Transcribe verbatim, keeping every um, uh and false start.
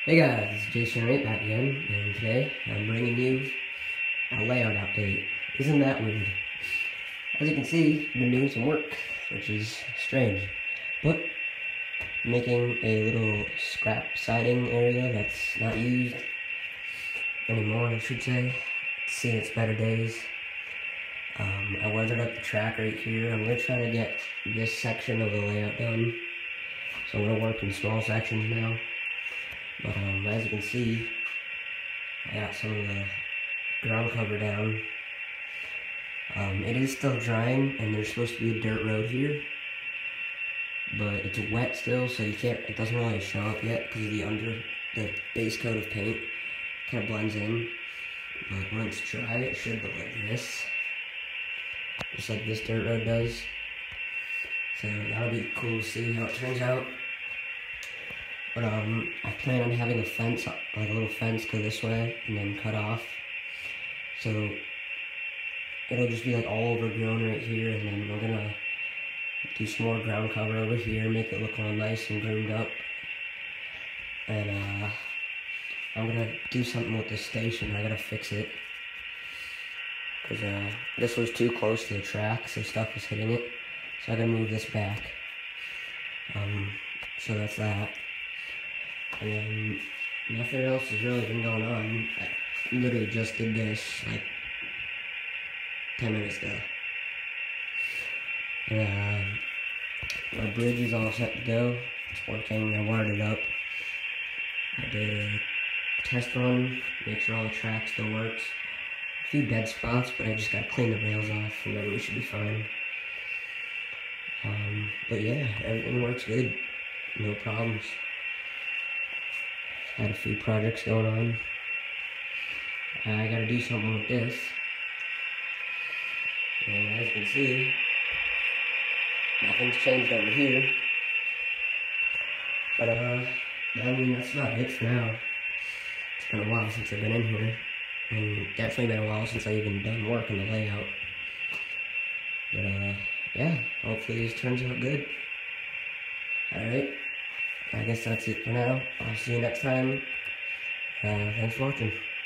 Hey guys, it's Jason Wright back again, and today I'm bringing you a layout update. Isn't that weird? As you can see, I've been doing some work, which is strange, but making a little scrap siding area that's not used anymore, I should say. It's seen its better days. Um, I weathered up the track right here. I'm going to try to get this section of the layout done, so I'm going to work in small sections now. But um, as you can see, I got some of the ground cover down. Um, it is still drying, and there's supposed to be a dirt road here, but it's wet still, so you can't. It doesn't really show up yet because of the under the base coat of paint kind of blends in. But when it's dry, it should look like this, just like this dirt road does. So that'll be cool to see how it turns out. But um, I plan on having a fence, like a little fence go this way and then cut off. So it'll just be like all overgrown right here, and then we're gonna do some more ground cover over here, make it look all nice and groomed up. And uh, I'm gonna do something with this station. I gotta fix it. Because uh, this was too close to the track, so stuff was hitting it. So I gotta move this back. Um, so that's that. And then nothing else has really been going on. I literally just did this like ten minutes ago. And uh, my bridge is all set to go. It's working. I wired it up. I did a test run, make sure all the track still works. A few dead spots, but I just gotta clean the rails off, and then we should be fine. Um, but yeah, everything works good. No problems. Had a few projects going on. I gotta do something with this. And as you can see, nothing's changed over here. But uh, I mean, that's about it for now. It's been a while since I've been in here. And definitely been a while since I've even done work on the layout. But uh, yeah, hopefully this turns out good. Alright. I guess that's it for now. I'll see you next time. Uh, thanks for watching.